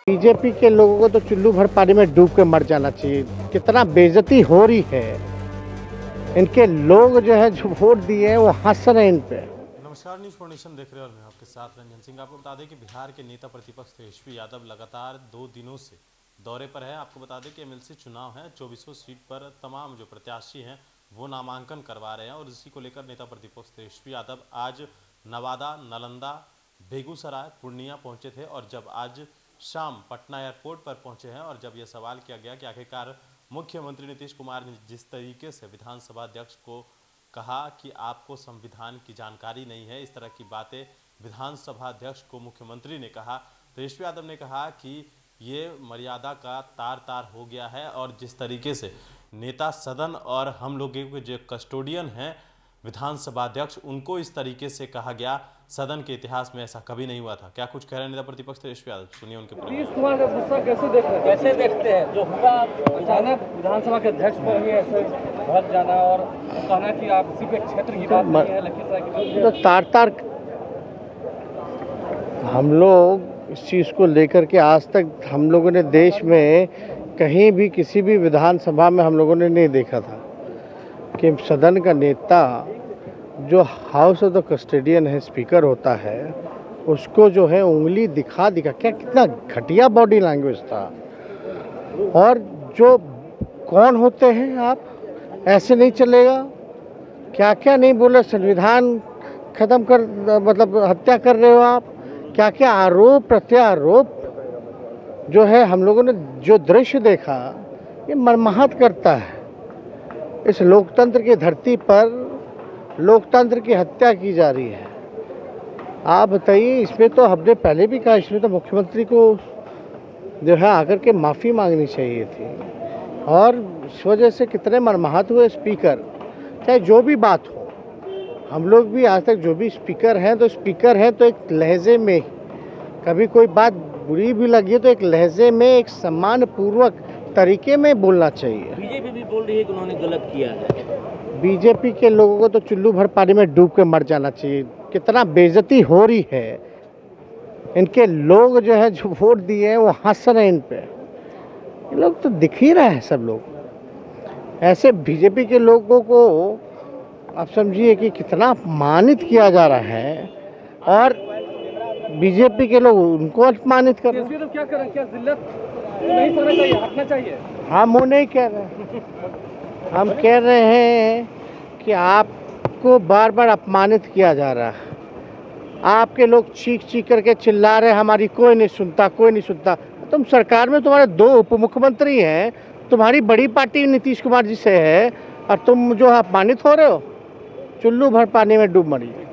BJP के लोगों को तो चुल्लू भर पानी में डूब के मर जाना चाहिए। कितना बेइज्जती हो रही है, इनके लोग जो है जो वोट दिए हैं वो हंस रहे हैं इन पे। नमस्कार, न्यूज फोर्नेशन देख रहे हैं और मैं आपके साथ रंजन सिंह। आपको बता दें कि बिहार के नेता प्रतिपक्ष तेजस्वी यादव लगातार 2 दिनों से दौरे पर है। आपको बता दें कि एमएलसी चुनाव है, 2400 सीट पर तमाम जो प्रत्याशी हैं वो नामांकन करवा रहे हैं और इसी को लेकर नेता प्रतिपक्ष तेजस्वी यादव आज नवादा, नालंदा, बेगूसराय, पूर्णिया पहुंचे थे और जब आज शाम पटना एयरपोर्ट पर पहुंचे हैं और जब यह सवाल किया गया कि आखिरकार मुख्यमंत्री नीतीश कुमार ने जिस तरीके से विधानसभा अध्यक्ष को कहा कि आपको संविधान की जानकारी नहीं है, इस तरह की बातें विधानसभा अध्यक्ष को मुख्यमंत्री ने कहा। तेजस्वी यादव ने कहा कि ये मर्यादा का तार तार हो गया है और जिस तरीके से नेता सदन और हम लोगों के जो कस्टोडियन हैं विधानसभा अध्यक्ष, उनको इस तरीके से कहा गया, सदन के इतिहास में ऐसा कभी नहीं हुआ था। क्या कुछ कह रहे हैं नेता प्रतिपक्ष तेजस्वी यादव, सुनिए उनके पूरे। नीतीश कुमार का गुस्सा कैसे देखते हैं जो हुआ अचानक विधानसभा के अध्यक्ष पर ही ऐसे भड़क जाना और कहना कि आप इसी के क्षेत्र की बात नहीं है, लखीसराय की बात। तो तार तार हम लोग इस चीज़ को लेकर के आज तक हम लोगों ने देश में कहीं भी किसी भी विधानसभा में हम लोगों ने नहीं देखा था कि सदन का नेता जो हाउस ऑफ द कस्टोडियन है, स्पीकर होता है, उसको जो है उंगली दिखा क्या कितना घटिया बॉडी लैंग्वेज था। और जो कौन होते हैं आप, ऐसे नहीं चलेगा, क्या क्या नहीं बोले, संविधान खत्म कर मतलब हत्या कर रहे हो आप, क्या क्या आरोप प्रत्यारोप जो है हम लोगों ने जो दृश्य देखा ये मर्माहत करता है। इस लोकतंत्र की धरती पर लोकतंत्र की हत्या की जा रही है। आप बताइए, इसमें तो हमने पहले भी कहा, इसमें तो मुख्यमंत्री को जो है आकर के माफ़ी मांगनी चाहिए थी। और इस वजह से कितने मर्माहत हुए स्पीकर, चाहे जो भी बात हो, हम लोग भी आज तक जो भी स्पीकर हैं तो एक लहजे में, कभी कोई बात बुरी भी लगी तो एक लहजे में, एक सम्मानपूर्वक तरीके में बोलना चाहिए। बीजेपी भी बोल रही है कि उन्होंने गलत किया है। बीजेपी के लोगों को तो चुल्लू भर पानी में डूब के मर जाना चाहिए। कितना बेइज्जती हो रही है, इनके लोग जो है जो वोट दिए हैं वो हंस रहे हैं इन पे। ये लोग तो दिख ही रहे हैं सब लोग। ऐसे बीजेपी के लोगों को आप समझिए कि कितना अपमानित किया जा रहा है और बीजेपी के लोग उनको अपमानित कर रहे हैं। तो क्या करें, क्या जिल्लत नहीं करना चाहिए, हटना चाहिए? हम वो नहीं कह रहे, हम कह रहे हैं कि आपको बार बार अपमानित किया जा रहा है। आपके लोग चीख चीख करके चिल्ला रहे हैं, हमारी कोई नहीं सुनता। तुम सरकार में तुम्हारे 2 उप मुख्यमंत्री हैं, तुम्हारी बड़ी पार्टी नीतीश कुमार जी से है और तुम जो अपमानित हो रहे हो। चुल्लू भर पानी में डूब मरी।